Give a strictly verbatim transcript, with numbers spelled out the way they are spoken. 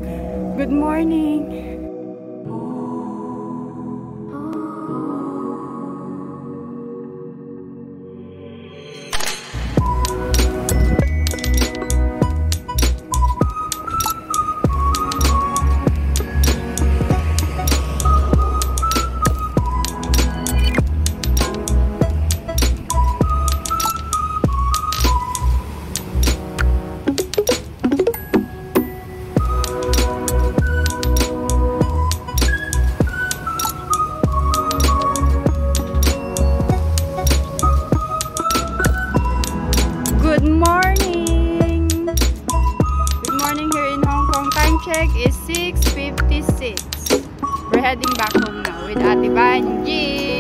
Good morning. Good morning! Good morning here in Hong Kong. Time check is six fifty-six. We're heading back home now with Ate Vangie.